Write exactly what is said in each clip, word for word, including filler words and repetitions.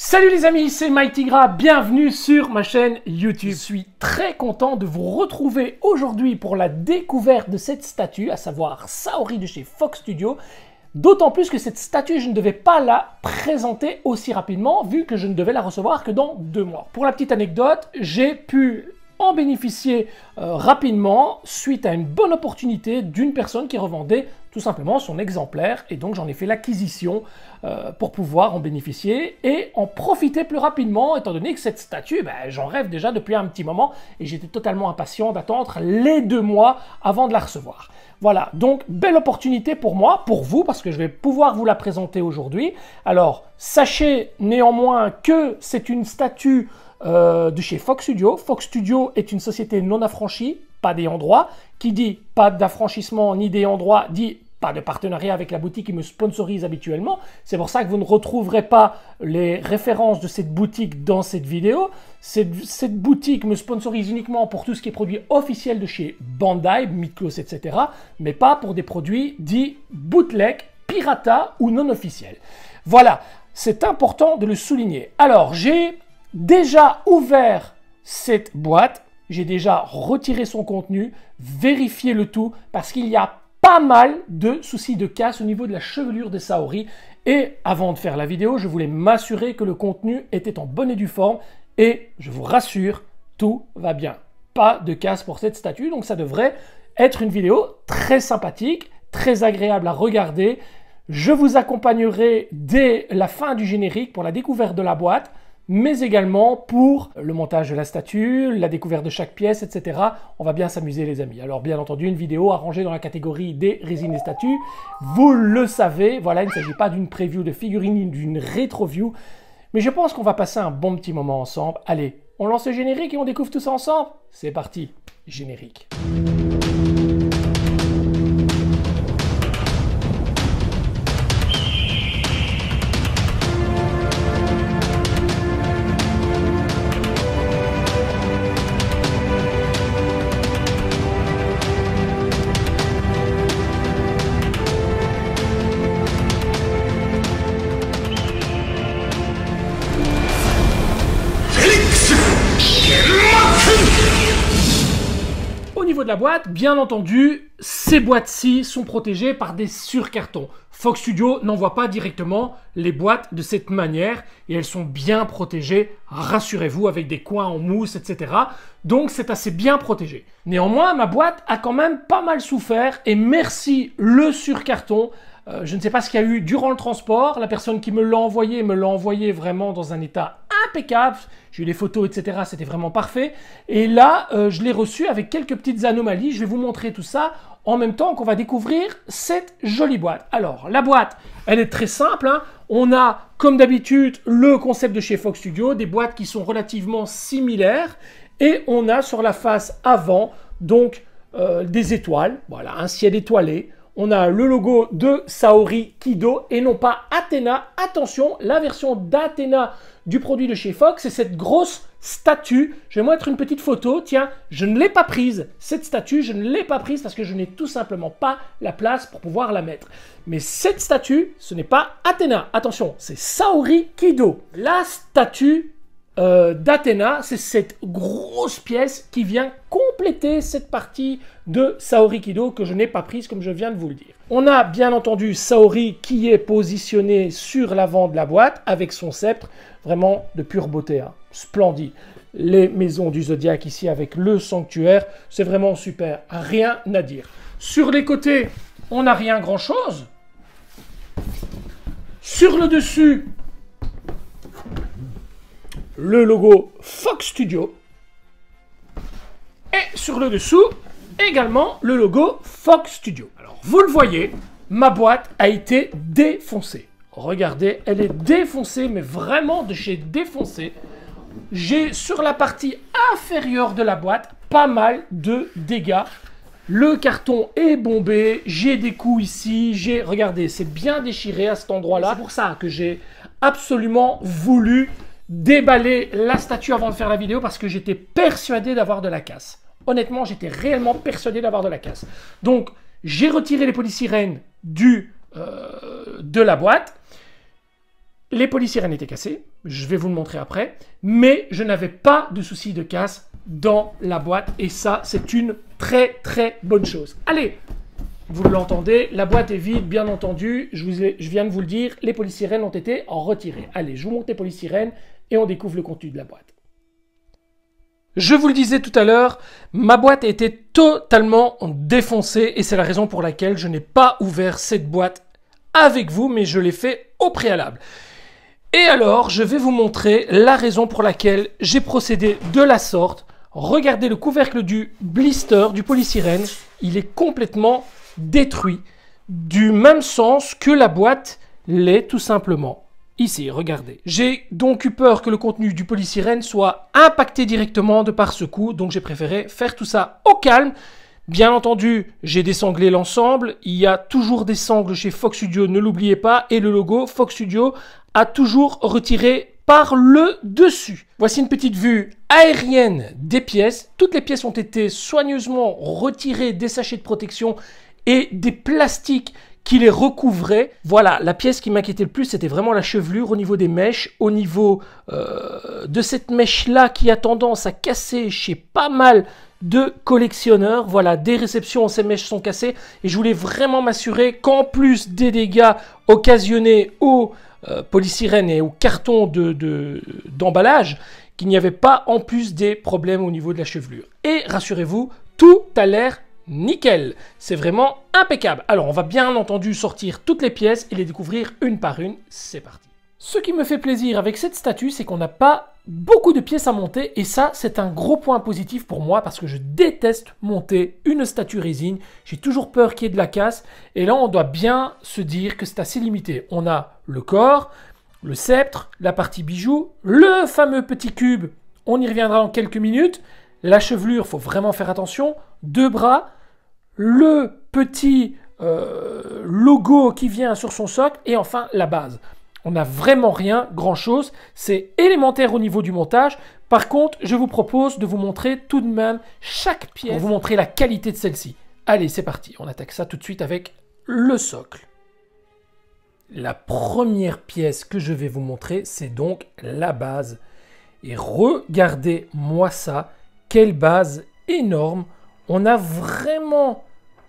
Salut les amis, c'est MyTigra, bienvenue sur ma chaîne YouTube. Je suis très content de vous retrouver aujourd'hui pour la découverte de cette statue, à savoir Saori de chez Fox Studio. D'autant plus que cette statue, je ne devais pas la présenter aussi rapidement, vu que je ne devais la recevoir que dans deux mois. Pour la petite anecdote, j'ai pu en bénéficier euh, rapidement suite à une bonne opportunité d'une personne qui revendait tout simplement son exemplaire, et donc j'en ai fait l'acquisition euh, pour pouvoir en bénéficier et en profiter plus rapidement, étant donné que cette statue, ben, j'en rêve déjà depuis un petit moment et j'étais totalement impatient d'attendre les deux mois avant de la recevoir. Voilà, donc belle opportunité pour moi, pour vous, parce que je vais pouvoir vous la présenter aujourd'hui. Alors, sachez néanmoins que c'est une statue euh, de chez Fox Studio. Fox Studio est une société non affranchie, pas d'ayant droit. Qui dit pas d'affranchissement ni d'ayant droit dit pas de partenariat avec la boutique qui me sponsorise habituellement. C'est pour ça que vous ne retrouverez pas les références de cette boutique dans cette vidéo. Cette, cette boutique me sponsorise uniquement pour tout ce qui est produit officiel de chez Bandai, Miklos, et cetera. Mais pas pour des produits dits bootleg, pirata ou non officiels. Voilà, c'est important de le souligner. Alors, j'ai déjà ouvert cette boîte. J'ai déjà retiré son contenu, vérifié le tout, parce qu'il y a pas mal de soucis de casse au niveau de la chevelure de Saori. Et avant de faire la vidéo, je voulais m'assurer que le contenu était en bonne et due forme. Et je vous rassure, tout va bien. Pas de casse pour cette statue, donc ça devrait être une vidéo très sympathique, très agréable à regarder. Je vous accompagnerai dès la fin du générique pour la découverte de la boîte, mais également pour le montage de la statue, la découverte de chaque pièce, et cetera. On va bien s'amuser les amis. Alors bien entendu, une vidéo à ranger dans la catégorie des résines et statues. Vous le savez, voilà, il ne s'agit pas d'une preview de figurine ni d'une rétro-view, mais je pense qu'on va passer un bon petit moment ensemble. Allez, on lance le générique et on découvre tout ça ensemble. C'est parti, générique. Au niveau de la boîte, bien entendu, ces boîtes-ci sont protégées par des surcartons. Fox Studio n'envoie pas directement les boîtes de cette manière et elles sont bien protégées, rassurez-vous, avec des coins en mousse, et cetera. Donc c'est assez bien protégé. Néanmoins, ma boîte a quand même pas mal souffert et merci le surcarton. Euh, je ne sais pas ce qu'il y a eu durant le transport. La personne qui me l'a envoyé me l'a envoyé vraiment dans un état impeccable. J'ai eu les photos, et cetera. C'était vraiment parfait. Et là, euh, je l'ai reçu avec quelques petites anomalies. Je vais vous montrer tout ça en même temps qu'on va découvrir cette jolie boîte. Alors, la boîte, elle est très simple, hein. On a, comme d'habitude, le concept de chez Fox Studio, des boîtes qui sont relativement similaires. Et on a sur la face avant, donc, euh, des étoiles. Voilà, un ciel étoilé. On a le logo de Saori Kido et non pas Athéna. Attention, la version d'Athéna du produit de chez Fox, c'est cette grosse statue. Je vais vous mettre une petite photo. Tiens, je ne l'ai pas prise. Cette statue, je ne l'ai pas prise parce que je n'ai tout simplement pas la place pour pouvoir la mettre. Mais cette statue, ce n'est pas Athéna. Attention, c'est Saori Kido. La statue Euh, d'Athéna, c'est cette grosse pièce qui vient compléter cette partie de Saori Kido que je n'ai pas prise comme je viens de vous le dire. On a bien entendu Saori qui est positionné sur l'avant de la boîte avec son sceptre, vraiment de pure beauté, hein. Splendide. Les maisons du Zodiac ici avec le sanctuaire, c'est vraiment super, rien à dire. Sur les côtés, on n'a rien grand chose. Sur le dessus, le logo Fox Studio. Et sur le dessous, également le logo Fox Studio. Alors, vous le voyez, ma boîte a été défoncée. Regardez, elle est défoncée, mais vraiment de chez défoncé. J'ai sur la partie inférieure de la boîte pas mal de dégâts. Le carton est bombé, j'ai des coups ici, j'ai... Regardez, c'est bien déchiré à cet endroit-là. C'est pour ça que j'ai absolument voulu déballer la statue avant de faire la vidéo parce que j'étais persuadé d'avoir de la casse. Honnêtement, j'étais réellement persuadé d'avoir de la casse. Donc, j'ai retiré les polysirènes du, euh, de la boîte. les polysirènes étaient cassées, je vais vous le montrer après, mais je n'avais pas de souci de casse dans la boîte, et ça, c'est une très très bonne chose. Allez, vous l'entendez, la boîte est vide, bien entendu, je, vous ai, je viens de vous le dire, les polysirènes ont été retirées. Allez, je vous montre les polysirènes et on découvre le contenu de la boîte. Je vous le disais tout à l'heure, ma boîte a été totalement défoncée et c'est la raison pour laquelle je n'ai pas ouvert cette boîte avec vous, mais je l'ai fait au préalable. Et alors, je vais vous montrer la raison pour laquelle j'ai procédé de la sorte. Regardez le couvercle du blister, du polysirène, il est complètement détruit, du même sens que la boîte l'est tout simplement. Ici, regardez. J'ai donc eu peur que le contenu du polysirène soit impacté directement de par ce coup, donc j'ai préféré faire tout ça au calme. Bien entendu, j'ai désanglé l'ensemble. Il y a toujours des sangles chez Fox Studio, ne l'oubliez pas. Et le logo Fox Studio a toujours retiré par le dessus. Voici une petite vue aérienne des pièces. Toutes les pièces ont été soigneusement retirées des sachets de protection et des plastiques qui les recouvraient. Voilà, la pièce qui m'inquiétait le plus, c'était vraiment la chevelure au niveau des mèches, au niveau euh, de cette mèche-là qui a tendance à casser chez pas mal de collectionneurs. Voilà, des réceptions, ces mèches sont cassées et je voulais vraiment m'assurer qu'en plus des dégâts occasionnés au euh, polysirène et au carton de, de, d'emballage, qu'il n'y avait pas en plus des problèmes au niveau de la chevelure. Et rassurez-vous, tout a l'air nickel, c'est vraiment impeccable. Alors on va bien entendu sortir toutes les pièces et les découvrir une par une, c'est parti. Ce qui me fait plaisir avec cette statue, c'est qu'on n'a pas beaucoup de pièces à monter et ça c'est un gros point positif pour moi parce que je déteste monter une statue résine, j'ai toujours peur qu'il y ait de la casse et là on doit bien se dire que c'est assez limité. On a le corps, le sceptre, la partie bijoux, le fameux petit cube, on y reviendra dans quelques minutes, la chevelure, il faut vraiment faire attention, deux bras, le petit euh, logo qui vient sur son socle et enfin la base. On n'a vraiment rien, grand chose, c'est élémentaire au niveau du montage. Par contre, je vous propose de vous montrer tout de même chaque pièce pour vous montrer la qualité de celle-ci. Allez, c'est parti, on attaque ça tout de suite avec le socle. La première pièce que je vais vous montrer, c'est donc la base. Et regardez-moi ça, quelle base énorme. On a vraiment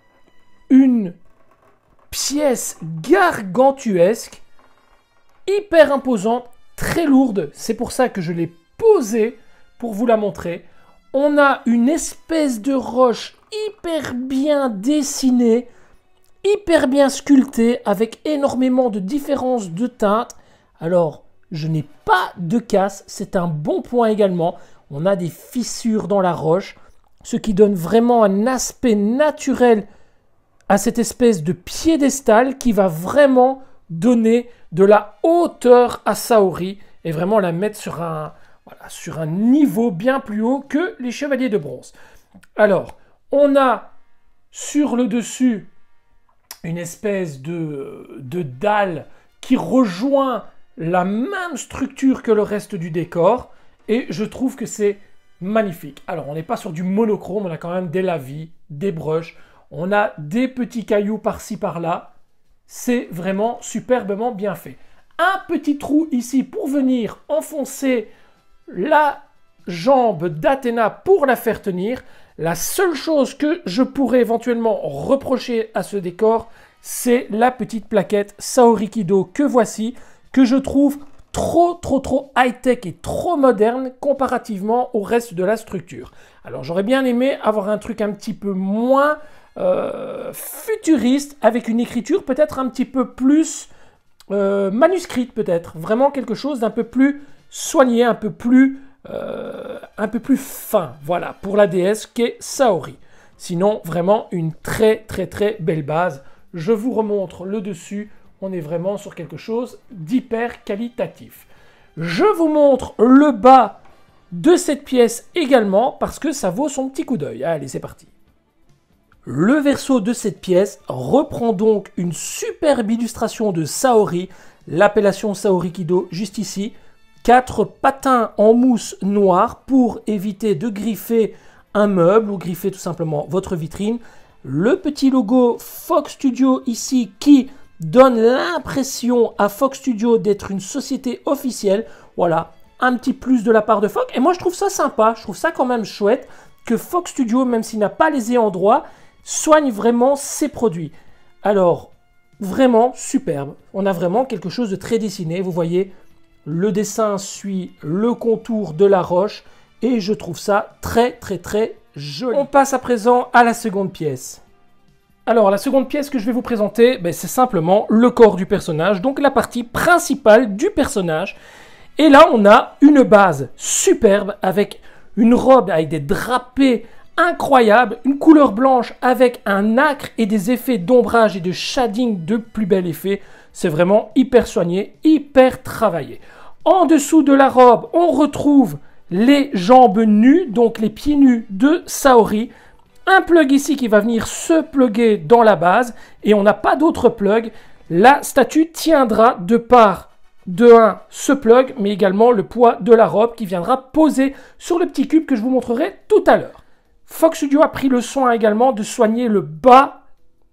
une pièce gargantuesque, hyper imposante, très lourde. C'est pour ça que je l'ai posée pour vous la montrer. On a une espèce de roche hyper bien dessinée, hyper bien sculptée, avec énormément de différences de teintes. Alors, je n'ai pas de casse, c'est un bon point également. On a des fissures dans la roche, ce qui donne vraiment un aspect naturel à cette espèce de piédestal qui va vraiment donner de la hauteur à Saori et vraiment la mettre sur un, voilà, sur un niveau bien plus haut que les chevaliers de bronze. Alors, on a sur le dessus une espèce de, de dalle qui rejoint la même structure que le reste du décor et je trouve que c'est magnifique. Alors, on n'est pas sur du monochrome, on a quand même des lavis, des brushes, on a des petits cailloux par-ci par-là. C'est vraiment superbement bien fait. Un petit trou ici pour venir enfoncer la jambe d'Athéna pour la faire tenir. La seule chose que je pourrais éventuellement reprocher à ce décor, c'est la petite plaquette Saori Kido que voici, que je trouve trop, trop, trop high-tech et trop moderne comparativement au reste de la structure. Alors, j'aurais bien aimé avoir un truc un petit peu moins euh, futuriste, avec une écriture peut-être un petit peu plus euh, manuscrite, peut-être. Vraiment quelque chose d'un peu plus soigné, un peu plus, euh, un peu plus fin, voilà, pour la déesse qu'est Saori. Sinon, vraiment une très, très, très belle base. Je vous remontre le dessus. On est vraiment sur quelque chose d'hyper qualitatif. Je vous montre le bas de cette pièce également parce que ça vaut son petit coup d'œil. Allez, c'est parti. Le verso de cette pièce reprend donc une superbe illustration de Saori, l'appellation Saori Kido juste ici. Quatre patins en mousse noire pour éviter de griffer un meuble ou griffer tout simplement votre vitrine. Le petit logo Fox Studio ici qui donne l'impression à Fox Studio d'être une société officielle. Voilà, un petit plus de la part de Fox. Et moi, je trouve ça sympa. Je trouve ça quand même chouette que Fox Studio, même s'il n'a pas les ayants droit, soigne vraiment ses produits. Alors, vraiment superbe. On a vraiment quelque chose de très dessiné. Vous voyez, le dessin suit le contour de la roche et je trouve ça très très très joli. On passe à présent à la seconde pièce. Alors, la seconde pièce que je vais vous présenter, ben, c'est simplement le corps du personnage, donc la partie principale du personnage. Et là, on a une base superbe avec une robe avec des drapés incroyables, une couleur blanche avec un acre et des effets d'ombrage et de shading de plus bel effet. C'est vraiment hyper soigné, hyper travaillé. En dessous de la robe, on retrouve les jambes nues, donc les pieds nus de Saori. Un plug ici qui va venir se plugger dans la base et on n'a pas d'autre plug. La statue tiendra de part de un ce plug, mais également le poids de la robe qui viendra poser sur le petit cube que je vous montrerai tout à l'heure. Fox Studio a pris le soin également de soigner le bas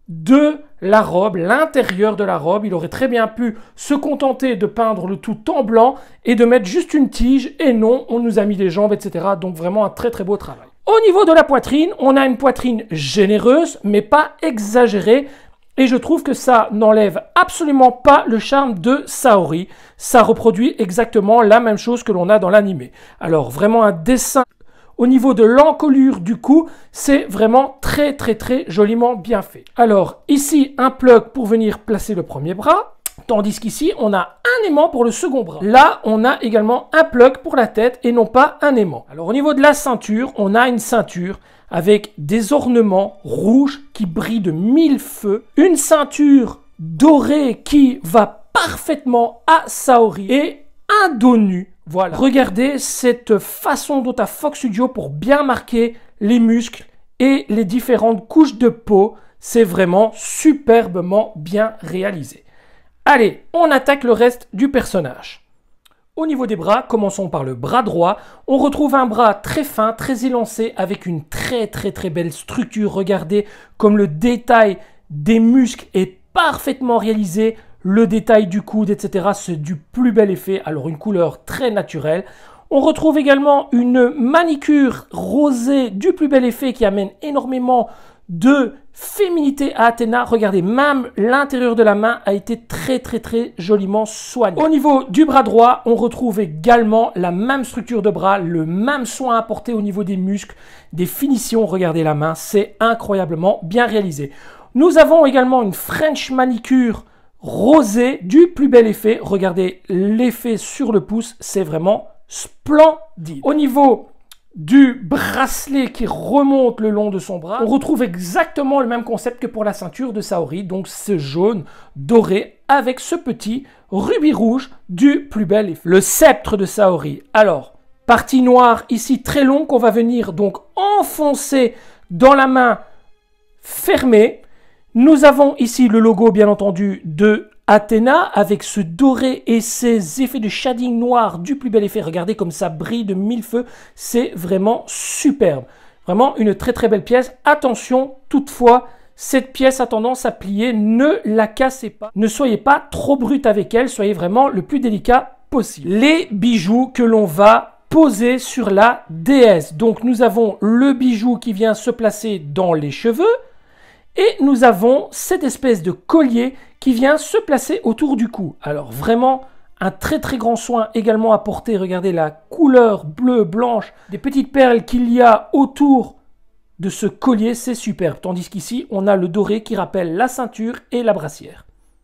de la robe, l'intérieur de la robe. Il aurait très bien pu se contenter de peindre le tout en blanc et de mettre juste une tige, et non, on nous a mis des jambes, et cetera. Donc vraiment un très très beau travail. Au niveau de la poitrine, on a une poitrine généreuse, mais pas exagérée. Et je trouve que ça n'enlève absolument pas le charme de Saori. Ça reproduit exactement la même chose que l'on a dans l'animé. Alors vraiment un dessin au niveau de l'encolure du cou, c'est vraiment très très très joliment bien fait. Alors ici, un plug pour venir placer le premier bras. Tandis qu'ici, on a un aimant pour le second bras. Là, on a également un plug pour la tête et non pas un aimant. Alors au niveau de la ceinture, on a une ceinture avec des ornements rouges qui brillent de mille feux. Une ceinture dorée qui va parfaitement à Saori et un dos nu. Voilà. Regardez cette façon dont a Fox Studio pour bien marquer les muscles et les différentes couches de peau. C'est vraiment superbement bien réalisé. Allez, on attaque le reste du personnage. Au niveau des bras, commençons par le bras droit. On retrouve un bras très fin, très élancé, avec une très très très belle structure. Regardez comme le détail des muscles est parfaitement réalisé. Le détail du coude, et cetera. C'est du plus bel effet. Alors une couleur très naturelle. On retrouve également une manicure rosée du plus bel effet qui amène énormément de féminité à Athéna. Regardez, même l'intérieur de la main a été très très très joliment soigné. Au niveau du bras droit, on retrouve également la même structure de bras, le même soin apporté au niveau des muscles, des finitions. Regardez la main, c'est incroyablement bien réalisé. Nous avons également une French manicure rosée du plus bel effet. Regardez l'effet sur le pouce, c'est vraiment splendide. Au niveau du bracelet qui remonte le long de son bras, on retrouve exactement le même concept que pour la ceinture de Saori, donc ce jaune doré avec ce petit rubis rouge du plus bel effet. Le sceptre de Saori, alors partie noire ici très long qu'on va venir donc enfoncer dans la main fermée. Nous avons ici le logo bien entendu de Athéna avec ce doré et ces effets de shading noir du plus bel effet. Regardez comme ça brille de mille feux. C'est vraiment superbe. Vraiment une très très belle pièce. Attention toutefois, cette pièce a tendance à plier. Ne la cassez pas. Ne soyez pas trop brut avec elle. Soyez vraiment le plus délicat possible. Les bijoux que l'on va poser sur la déesse. Donc nous avons le bijou qui vient se placer dans les cheveux. Et nous avons cette espèce de collier qui vient se placer autour du cou. Alors vraiment, un très très grand soin également apporté. Regardez la couleur bleue, blanche, des petites perles qu'il y a autour de ce collier, c'est superbe. Tandis qu'ici, on a le doré qui rappelle la ceinture et la brassière.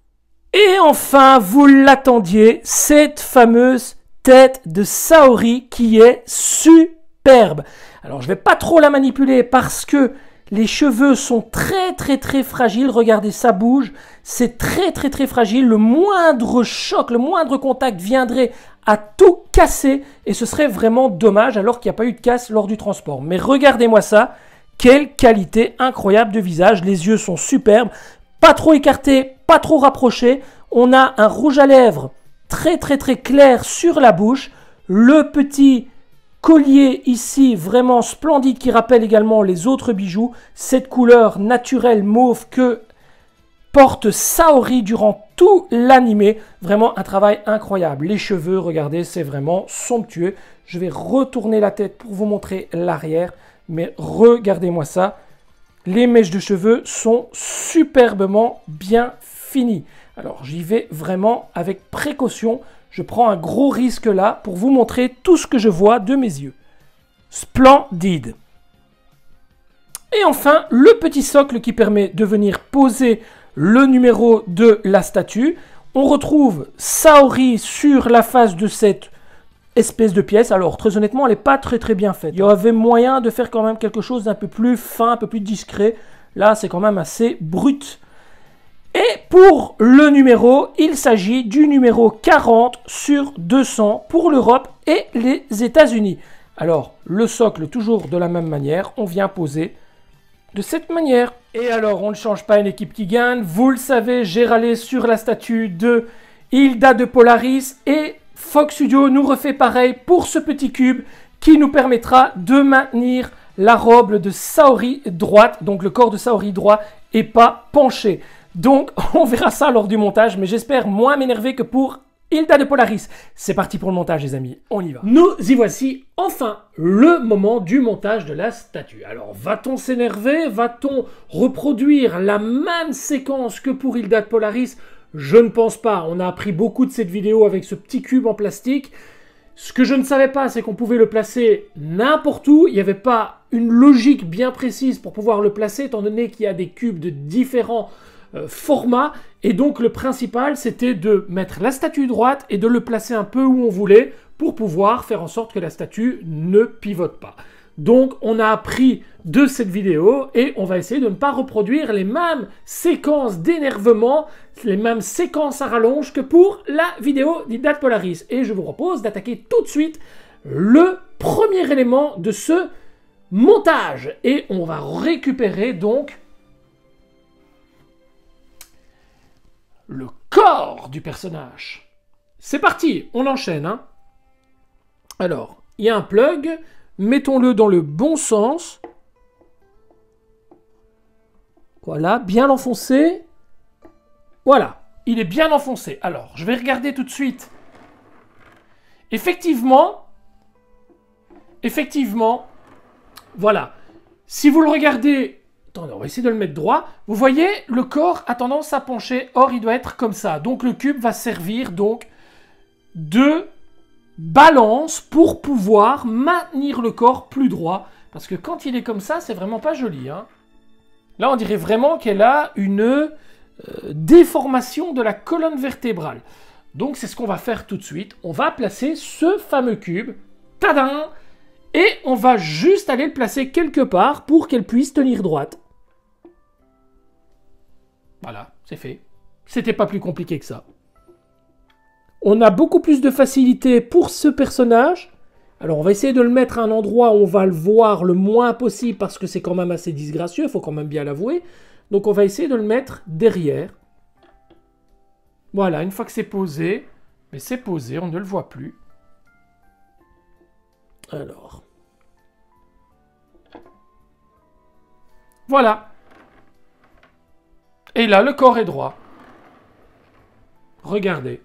Et enfin, vous l'attendiez, cette fameuse tête de Saori qui est superbe. Alors je ne vais pas trop la manipuler parce que les cheveux sont très très très fragiles, regardez ça bouge, c'est très très très fragile, le moindre choc, le moindre contact viendrait à tout casser et ce serait vraiment dommage alors qu'il n'y a pas eu de casse lors du transport. Mais regardez-moi ça, quelle qualité incroyable de visage, les yeux sont superbes, pas trop écartés, pas trop rapprochés, on a un rouge à lèvres très très très clair sur la bouche, le petit collier ici vraiment splendide qui rappelle également les autres bijoux, cette couleur naturelle mauve que porte Saori durant tout l'animé. Vraiment un travail incroyable. Les cheveux, regardez, c'est vraiment somptueux. Je vais retourner la tête pour vous montrer l'arrière. Mais regardez-moi ça. Les mèches de cheveux sont superbement bien finies. Alors j'y vais vraiment avec précaution. Je prends un gros risque là pour vous montrer tout ce que je vois de mes yeux. Splendide. Et enfin, le petit socle qui permet de venir poser le numéro de la statue. On retrouve Saori sur la face de cette espèce de pièce. Alors, très honnêtement, elle n'est pas très très bien faite. Il y avait moyen de faire quand même quelque chose d'un peu plus fin, un peu plus discret. Là, c'est quand même assez brut. Et pour le numéro, il s'agit du numéro quarante sur deux cents pour l'Europe et les États-Unis. Alors, le socle, toujours de la même manière, on vient poser de cette manière. Et alors, on ne change pas une équipe qui gagne. Vous le savez, j'ai râlé sur la statue de Hilda de Polaris et Fox Studio nous refait pareil pour ce petit cube qui nous permettra de maintenir la robe de Saori droite, donc le corps de Saori droit et pas penché. Donc, on verra ça lors du montage, mais j'espère moins m'énerver que pour Hilda de Polaris. C'est parti pour le montage, les amis. On y va. Nous y voici enfin le moment du montage de la statue. Alors, va-t-on s'énerver? Va-t-on reproduire la même séquence que pour Hilda de Polaris? Je ne pense pas. On a appris beaucoup de cette vidéo avec ce petit cube en plastique. Ce que je ne savais pas, c'est qu'on pouvait le placer n'importe où. Il n'y avait pas une logique bien précise pour pouvoir le placer, étant donné qu'il y a des cubes de différents euh, formats. Et donc, le principal, c'était de mettre la statue droite et de le placer un peu où on voulait pour pouvoir faire en sorte que la statue ne pivote pas. Donc, on a appris de cette vidéo et on va essayer de ne pas reproduire les mêmes séquences d'énervement, les mêmes séquences à rallonge que pour la vidéo d'Hilda de Polaris. Et je vous propose d'attaquer tout de suite le premier élément de ce montage. Et on va récupérer donc le corps du personnage. C'est parti, on enchaîne. Hein. Alors, il y a un plug. Mettons-le dans le bon sens. Voilà, bien l'enfoncer. Voilà, il est bien enfoncé. Alors, je vais regarder tout de suite. Effectivement, effectivement, voilà. Si vous le regardez, attendez, on va essayer de le mettre droit. Vous voyez, le corps a tendance à pencher. Or, il doit être comme ça. Donc, le cube va servir donc de balance pour pouvoir maintenir le corps plus droit. Parce que quand il est comme ça, c'est vraiment pas joli. Hein. Là, on dirait vraiment qu'elle a une euh, déformation de la colonne vertébrale. Donc, c'est ce qu'on va faire tout de suite. On va placer ce fameux cube. Tadam! Et on va juste aller le placer quelque part pour qu'elle puisse tenir droite. Voilà, c'est fait. C'était pas plus compliqué que ça. On a beaucoup plus de facilité pour ce personnage. Alors, on va essayer de le mettre à un endroit où on va le voir le moins possible parce que c'est quand même assez disgracieux, il faut quand même bien l'avouer. Donc, on va essayer de le mettre derrière. Voilà, une fois que c'est posé, mais c'est posé, on ne le voit plus. Alors. Voilà. Et là, le corps est droit. Regardez.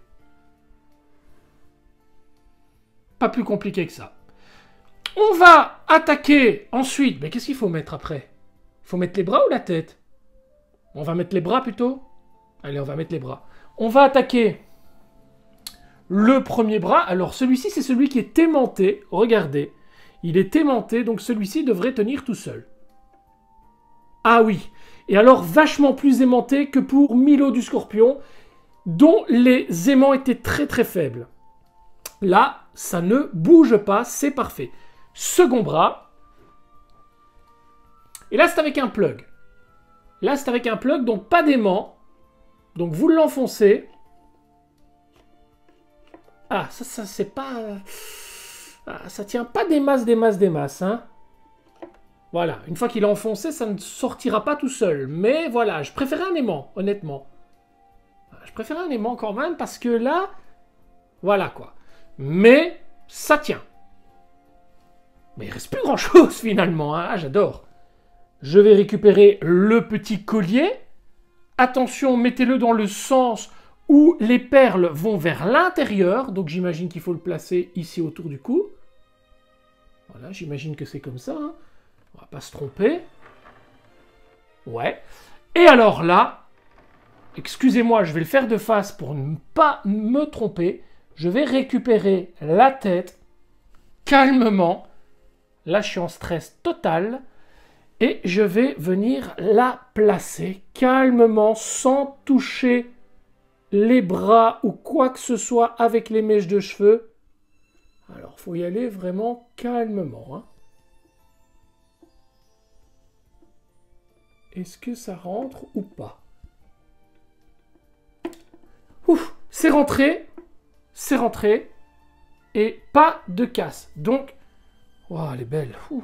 Pas plus compliqué que ça. On va attaquer ensuite. Mais qu'est-ce qu'il faut mettre après? Il faut mettre les bras ou la tête? On va mettre les bras plutôt? Allez, on va mettre les bras. On va attaquer le premier bras. Alors, celui-ci, c'est celui qui est aimanté. Regardez. Il est aimanté, donc celui-ci devrait tenir tout seul. Ah oui. Et alors, vachement plus aimanté que pour Milo du Scorpion, dont les aimants étaient très très faibles. Là, ça ne bouge pas, c'est parfait. Second bras. Et là, c'est avec un plug. Là, c'est avec un plug, donc pas d'aimant. Donc, vous l'enfoncez. Ah, ça, ça c'est pas... Ah, ça tient pas des masses, des masses, des masses. Hein. Voilà, une fois qu'il est enfoncé, ça ne sortira pas tout seul. Mais voilà, je préférais un aimant, honnêtement. Je préférais un aimant quand même, parce que là... Voilà, quoi. Mais ça tient. Mais il reste plus grand chose finalement. Hein. Ah, j'adore. Je vais récupérer le petit collier attention, mettez-le dans le sens où les perles vont vers l'intérieur. Donc j'imagine qu'il faut le placer ici autour du cou. Voilà, j'imagine que c'est comme ça. Hein. On va pas se tromper. Ouais. Et alors là, excusez-moi, je vais le faire de face pour ne pas me tromper. Je vais récupérer la tête calmement. Là, je suis en stress total. Et je vais venir la placer calmement, sans toucher les bras ou quoi que ce soit avec les mèches de cheveux. Alors, il faut y aller vraiment calmement. Hein. Est-ce que ça rentre ou pas? Ouf, c'est rentré. C'est rentré. Et pas de casse. Donc, oh, elle est belle. Ouf.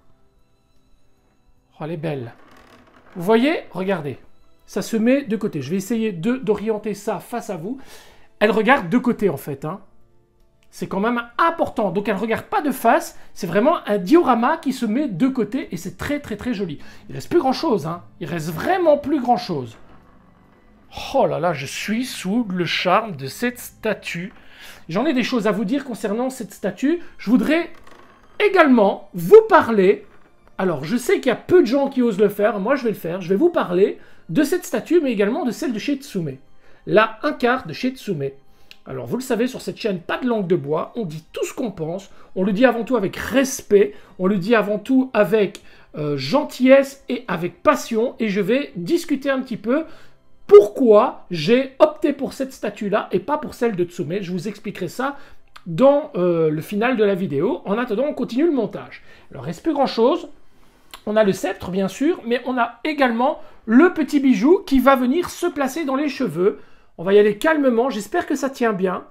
Oh, elle est belle. Vous voyez? Regardez. Ça se met de côté. Je vais essayer de d'orienter ça face à vous. Elle regarde de côté, en fait. Hein. C'est quand même important. Donc, elle ne regarde pas de face. C'est vraiment un diorama qui se met de côté. Et c'est très, très, très joli. Il ne reste plus grand-chose. Hein. Il reste vraiment plus grand-chose. Oh là là, je suis sous le charme de cette statue. J'en ai des choses à vous dire concernant cette statue. Je voudrais également vous parler... Alors, je sais qu'il y a peu de gens qui osent le faire. Moi, je vais le faire. Je vais vous parler de cette statue, mais également de celle de chez Tsume. La un quart de chez Tsume. Alors, vous le savez, sur cette chaîne, pas de langue de bois. On dit tout ce qu'on pense. On le dit avant tout avec respect. On le dit avant tout avec euh, gentillesse et avec passion. Et je vais discuter un petit peu pourquoi j'ai opté pour cette statue-là et pas pour celle de Tsume. Je vous expliquerai ça dans euh, le final de la vidéo. En attendant, on continue le montage. Alors, il ne reste plus grand-chose. On a le sceptre, bien sûr, mais on a également le petit bijou qui va venir se placer dans les cheveux. On va y aller calmement. J'espère que ça tient bien.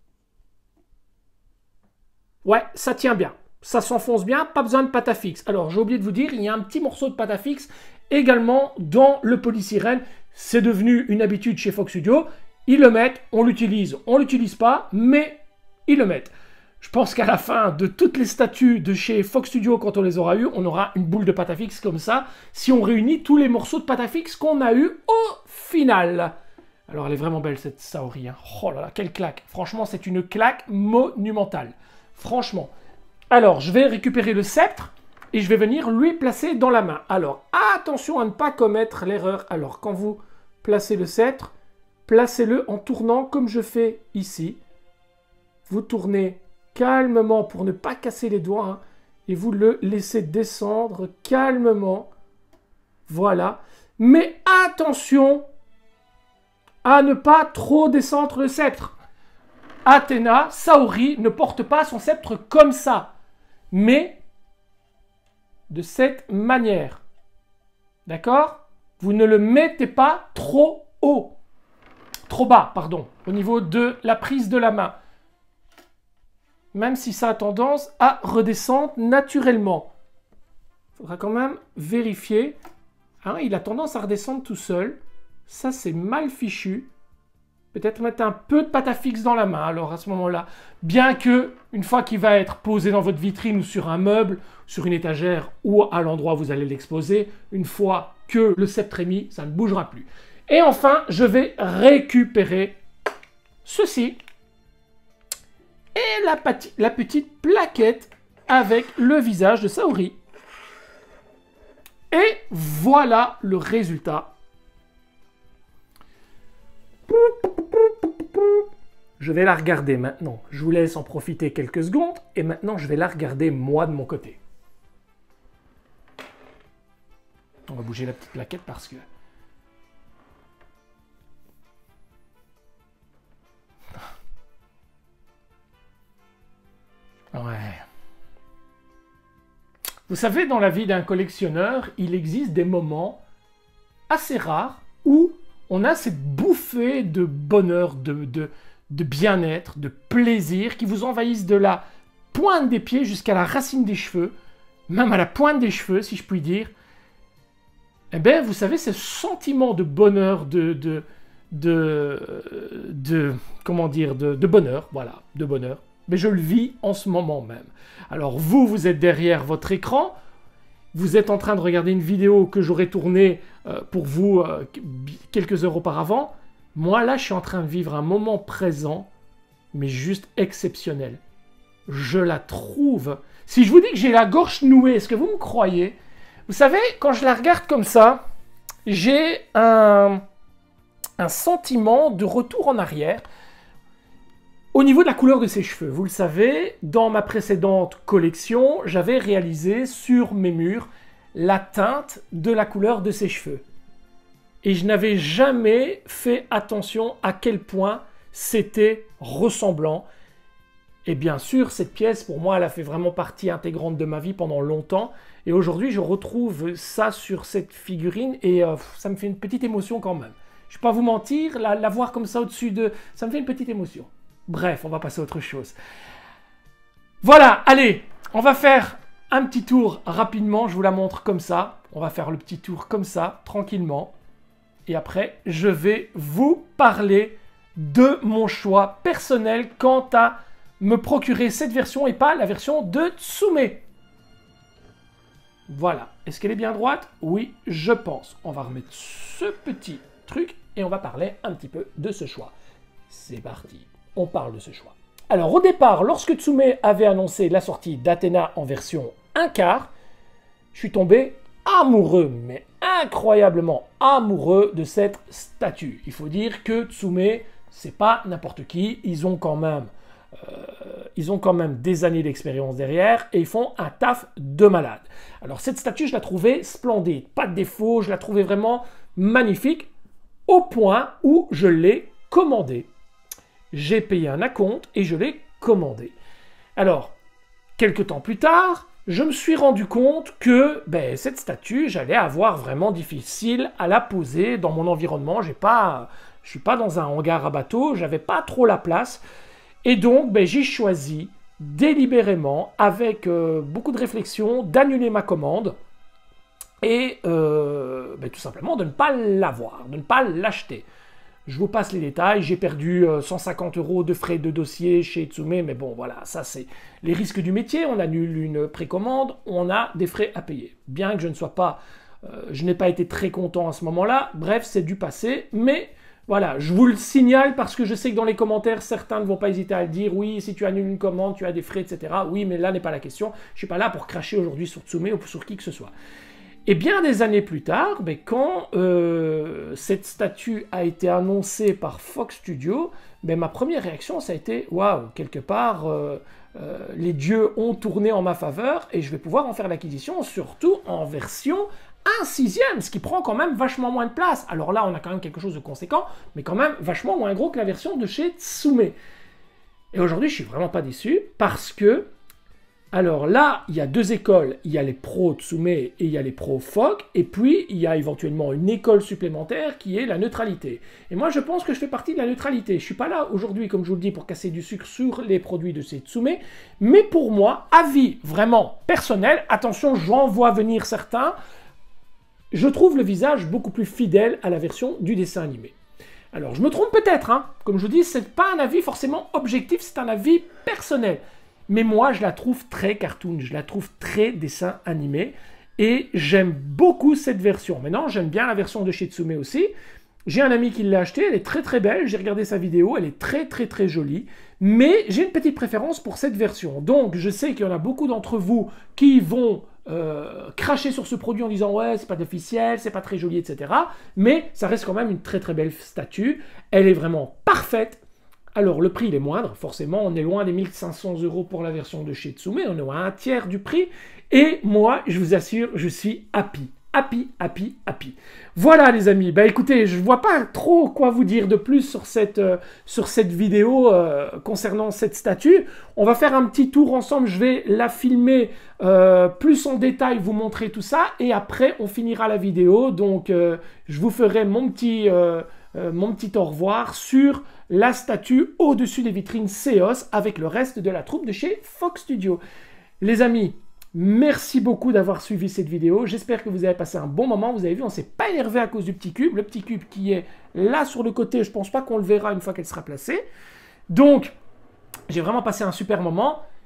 Ouais, ça tient bien. Ça s'enfonce bien. Pas besoin de pâte à fixe. Alors, j'ai oublié de vous dire, il y a un petit morceau de pâte à fixe également dans le polysirène. C'est devenu une habitude chez Fox Studio. Ils le mettent, on l'utilise. On ne l'utilise pas, mais ils le mettent. Je pense qu'à la fin de toutes les statues de chez Fox Studio, quand on les aura eues, on aura une boule de pâte à fixe comme ça, si on réunit tous les morceaux de pâte à fixe qu'on a eu au final. Alors, elle est vraiment belle, cette Saori. Hein. Oh là là, quelle claque. Franchement, c'est une claque monumentale. Franchement. Alors, je vais récupérer le sceptre et je vais venir lui placer dans la main. Alors, attention à ne pas commettre l'erreur. Alors, quand vous placez le sceptre, placez-le en tournant comme je fais ici. Vous tournez calmement pour ne pas casser les doigts hein, et vous le laissez descendre calmement. Voilà. Mais attention à ne pas trop descendre le sceptre. Athéna, Saori, ne porte pas son sceptre comme ça, mais de cette manière. D'accord? Vous ne le mettez pas trop haut. Trop bas, pardon, au niveau de la prise de la main. Même si ça a tendance à redescendre naturellement. Il faudra quand même vérifier. Hein, il a tendance à redescendre tout seul. Ça, c'est mal fichu. Peut-être mettre un peu de pâte à fixe dans la main, alors à ce moment-là. Bien que, une fois qu'il va être posé dans votre vitrine ou sur un meuble, sur une étagère ou à l'endroit où vous allez l'exposer, une fois que le sceptre est mis, ça ne bougera plus. Et enfin, je vais récupérer ceci. Et la, la petite plaquette avec le visage de Saori. Et voilà le résultat. Je vais la regarder maintenant. Je vous laisse en profiter quelques secondes. Et maintenant, je vais la regarder moi de mon côté. On va bouger la petite plaquette parce que... Ouais. Vous savez, dans la vie d'un collectionneur, il existe des moments assez rares où on a cette bouffée de bonheur, de, de, de bien-être, de plaisir qui vous envahissent de la pointe des pieds jusqu'à la racine des cheveux, même à la pointe des cheveux, si je puis dire. Eh bien, vous savez, ce sentiment de bonheur, de... de, de, de comment dire, de, de bonheur, voilà, de bonheur. Mais je le vis en ce moment même. Alors vous, vous êtes derrière votre écran vous êtes en train de regarder une vidéo que j'aurais tournée euh, pour vous euh, quelques heures auparavant. Moi, là, je suis en train de vivre un moment présent, mais juste exceptionnel. Je la trouve... Si je vous dis que j'ai la gorge nouée, est-ce que vous me croyez? Vous savez, quand je la regarde comme ça, j'ai un, un sentiment de retour en arrière au niveau de la couleur de ses cheveux. Vous le savez, dans ma précédente collection, j'avais réalisé sur mes murs la teinte de la couleur de ses cheveux. Et je n'avais jamais fait attention à quel point c'était ressemblant. Et bien sûr, cette pièce, pour moi, elle a fait vraiment partie intégrante de ma vie pendant longtemps. Et aujourd'hui, je retrouve ça sur cette figurine et euh, ça me fait une petite émotion quand même. Je ne vais pas vous mentir, la, la voir comme ça au-dessus de... Ça me fait une petite émotion. Bref, on va passer à autre chose. Voilà, allez, on va faire un petit tour rapidement. Je vous la montre comme ça. On va faire le petit tour comme ça, tranquillement. Et après, je vais vous parler de mon choix personnel quant à me procurer cette version et pas la version de Tsume. Voilà. Est-ce qu'elle est bien droite? Oui, je pense. On va remettre ce petit truc et on va parler un petit peu de ce choix. C'est parti. On parle de ce choix. Alors, au départ, lorsque Tsume avait annoncé la sortie d'Athéna en version un quart, je suis tombé amoureux, mais incroyablement amoureux de cette statue. Il faut dire que Tsume, c'est pas n'importe qui. Ils ont quand même... Euh, ils ont quand même des années d'expérience derrière et ils font un taf de malade. Alors cette statue, je la trouvais splendide, pas de défaut, je la trouvais vraiment magnifique au point où je l'ai commandée. J'ai payé un acompte et je l'ai commandée. Alors, quelques temps plus tard, je me suis rendu compte que ben, cette statue, j'allais avoir vraiment difficile à la poser dans mon environnement. J'ai pas, je ne suis pas dans un hangar à bateau, j'avais pas trop la place. Et donc, ben, j'ai choisi délibérément, avec euh, beaucoup de réflexion, d'annuler ma commande et euh, ben, tout simplement de ne pas l'avoir, de ne pas l'acheter. Je vous passe les détails, j'ai perdu euh, cent cinquante euros de frais de dossier chez Tsume, mais bon, voilà, ça c'est les risques du métier. On annule une précommande, on a des frais à payer. Bien que je ne sois pas, euh, je n'ai pas été très content à ce moment-là, bref, c'est du passé, mais... Voilà, je vous le signale parce que je sais que dans les commentaires, certains ne vont pas hésiter à le dire. Oui, si tu annules une commande, tu as des frais, et cetera. Oui, mais là n'est pas la question. Je ne suis pas là pour cracher aujourd'hui sur Tsume ou sur qui que ce soit. Et bien des années plus tard, ben, quand euh, cette statue a été annoncée par Fox Studio, ben, ma première réaction, ça a été « Waouh, quelque part, euh, euh, les dieux ont tourné en ma faveur et je vais pouvoir en faire l'acquisition, surtout en version un sixième, ce qui prend quand même vachement moins de place. Alors là, on a quand même quelque chose de conséquent, mais quand même vachement moins gros que la version de chez Tsume. Et aujourd'hui, je suis vraiment pas déçu, parce que, alors là, il y a deux écoles. Il y a les pros Tsume et il y a les pros F O C, et puis il y a éventuellement une école supplémentaire qui est la neutralité. Et moi, je pense que je fais partie de la neutralité. Je suis pas là aujourd'hui, comme je vous le dis, pour casser du sucre sur les produits de ces Tsume, mais pour moi, avis vraiment personnel, attention, j'en vois venir certains, je trouve le visage beaucoup plus fidèle à la version du dessin animé. Alors, je me trompe peut-être, hein. Comme je vous dis, ce n'est pas un avis forcément objectif, c'est un avis personnel. Mais moi, je la trouve très cartoon, je la trouve très dessin animé, et j'aime beaucoup cette version. Maintenant, j'aime bien la version de chez Tsume aussi. J'ai un ami qui l'a achetée, elle est très très belle, j'ai regardé sa vidéo, elle est très très très jolie, mais j'ai une petite préférence pour cette version. Donc, je sais qu'il y en a beaucoup d'entre vous qui vont... Euh, cracher sur ce produit en disant ouais c'est pas officiel, c'est pas très joli, et cetera. Mais ça reste quand même une très très belle statue, elle est vraiment parfaite. Alors le prix il est moindre, forcément on est loin des mille cinq cents euros pour la version de chez Tsume, on est à un tiers du prix, et moi je vous assure je suis happy. Happy, happy, happy. Voilà les amis, bah écoutez, je vois pas trop quoi vous dire de plus sur cette, euh, sur cette vidéo euh, concernant cette statue. On va faire un petit tour ensemble, je vais la filmer euh, plus en détail, vous montrer tout ça, et après on finira la vidéo, donc euh, je vous ferai mon petit, euh, euh, mon petit au revoir sur la statue au-dessus des vitrines Seos avec le reste de la troupe de chez Fox Studio. Les amis, merci beaucoup d'avoir suivi cette vidéo. J'espère que vous avez passé un bon moment. Vous avez vu, on ne s'est pas énervé à cause du petit cube. Le petit cube qui est là sur le côté, je ne pense pas qu'on le verra une fois qu'elle sera placée. Donc, j'ai vraiment passé un super moment.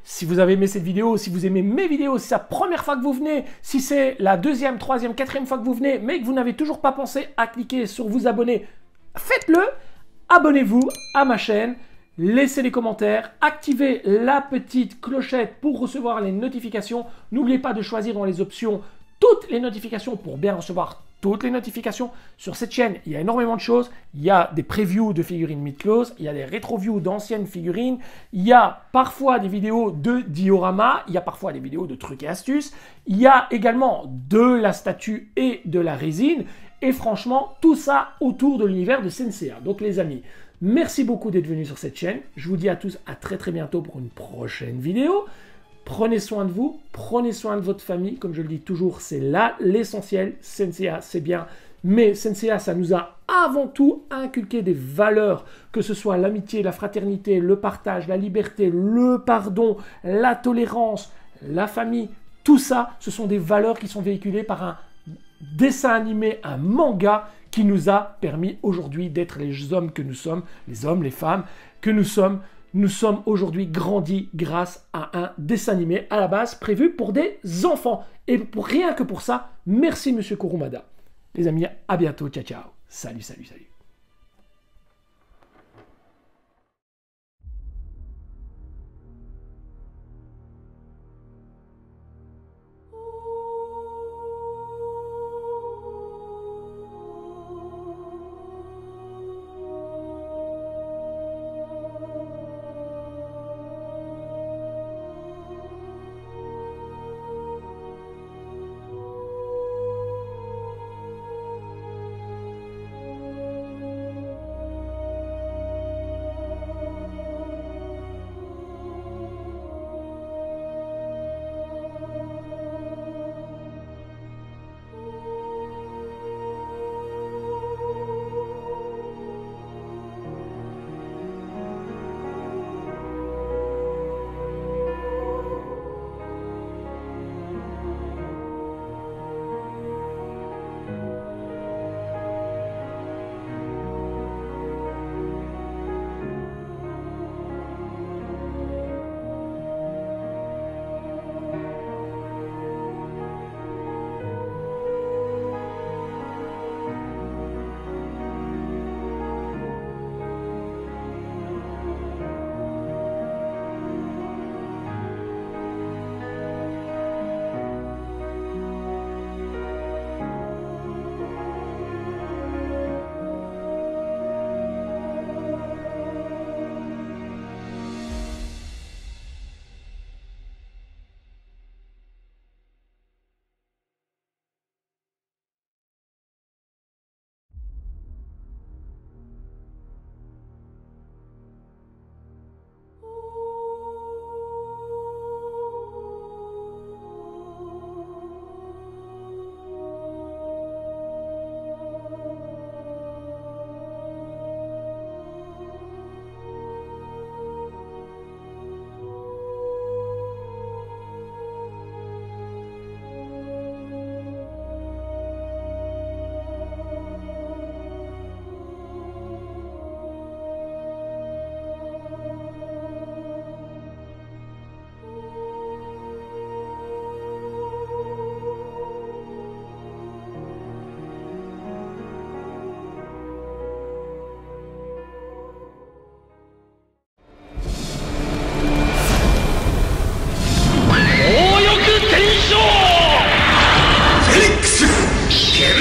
Si vous avez aimé cette vidéo, si vous aimez mes vidéos, si c'est la première fois que vous venez, si c'est la deuxième, troisième, quatrième fois que vous venez, mais que vous n'avez toujours pas pensé à cliquer sur vous abonner, faites-le. Abonnez-vous à ma chaîne, laissez les commentaires, activez la petite clochette pour recevoir les notifications. N'oubliez pas de choisir dans les options toutes les notifications pour bien recevoir toutes les notifications. Sur cette chaîne, il y a énormément de choses. Il y a des previews de figurines mid-close, il y a des rétro-views d'anciennes figurines, il y a parfois des vidéos de diorama, il y a parfois des vidéos de trucs et astuces, il y a également de la statue et de la résine, et franchement, tout ça autour de l'univers de Senseiya. Donc les amis, merci beaucoup d'être venus sur cette chaîne. Je vous dis à tous à très très bientôt pour une prochaine vidéo. Prenez soin de vous, prenez soin de votre famille. Comme je le dis toujours, c'est là l'essentiel. Senseiya, c'est bien. Mais Senseiya, ça nous a avant tout inculqué des valeurs, que ce soit l'amitié, la fraternité, le partage, la liberté, le pardon, la tolérance, la famille. Tout ça, ce sont des valeurs qui sont véhiculées par un dessin animé, un manga qui nous a permis aujourd'hui d'être les hommes que nous sommes, les hommes, les femmes que nous sommes. Nous sommes aujourd'hui grandis grâce à un dessin animé à la base prévu pour des enfants. Et pour rien que pour ça, merci Monsieur Kurumada. Les amis, à bientôt. Ciao, ciao. Salut, salut, salut.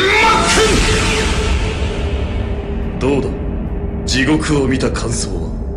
どうだ、地獄を見た感想は。